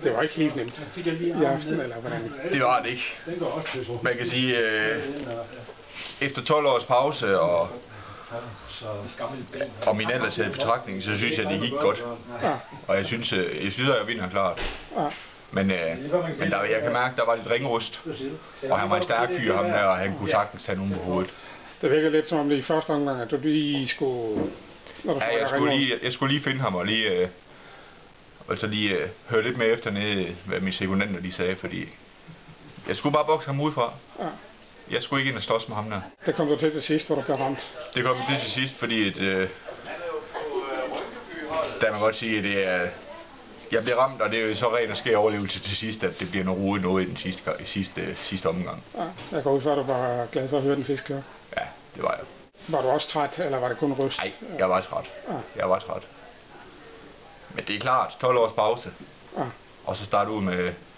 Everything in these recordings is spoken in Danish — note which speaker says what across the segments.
Speaker 1: Det var ikke helt nemt i aften, eller hvordan?
Speaker 2: Det var det ikke. Man kan sige, efter 12 års pause og min alder taget i betragtning, så synes jeg, det gik godt.
Speaker 1: Ja.
Speaker 2: Og jeg synes, at jeg vinder klart.
Speaker 1: Ja.
Speaker 2: Men der, jeg kan mærke, der var lidt ringrust. Og han var en stærk fyr, ham der, og han kunne sagtens tage nogen på hovedet.
Speaker 1: Det virker lidt som om det i første omgang, at du lige skulle...
Speaker 2: Ja, jeg skulle lige finde ham og lige... altså lige høre lidt med efter nede, hvad mine sekundenter de sagde, fordi... Jeg skulle bare bokse ham udefra.
Speaker 1: Ja.
Speaker 2: Jeg skulle ikke ind og slås med ham der.
Speaker 1: Det kom du til sidst, hvor du blev ramt?
Speaker 2: Det kom til sidst, fordi der man godt sige, at det er... Jeg bliver ramt, og det er jo så ren og skær overlevelse til sidst, at det bliver noget i den sidste omgang.
Speaker 1: Ja, jeg går ud for, at du var glad for at høre den sidste klokke.
Speaker 2: Ja, det var jeg.
Speaker 1: Var du også træt, eller var det kun ryst?
Speaker 2: Nej, jeg var træt.
Speaker 1: Ja.
Speaker 2: Jeg var træt. Men det er klart, 12 års pause.
Speaker 1: Ja.
Speaker 2: Og så starte ud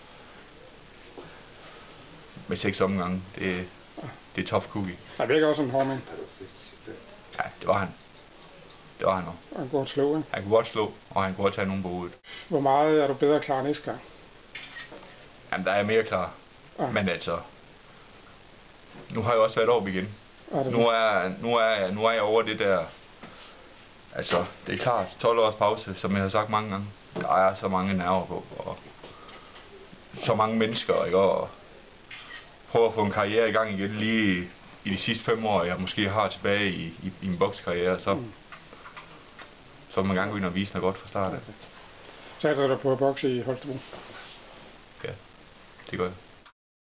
Speaker 2: med 6 omgange. Det er tough cookie.
Speaker 1: Der virker også en hård mand.
Speaker 2: Ja, det var han. Det var han også.
Speaker 1: Han kunne godt slå, ikke?
Speaker 2: Han kunne godt slå, og han kunne godt tage nogen på hovedet.
Speaker 1: Hvor meget er du bedre klar næste gang?
Speaker 2: Jamen, der er jeg mere klar.
Speaker 1: Ja.
Speaker 2: Men altså, nu har jeg også været op igen. Nu er jeg over det der. Altså, det er klart, 12 års pause, som jeg har sagt mange gange. Der er så mange nerver på, og så mange mennesker, ikke? Og prøve at få en karriere i gang igen lige i de sidste 5 år, jeg måske har tilbage i min bokskarriere, så vil man gerne gå ind og vise noget godt fra start af.
Speaker 1: Så er du på at bokse i Holstebro?
Speaker 2: Ja, det gør jeg.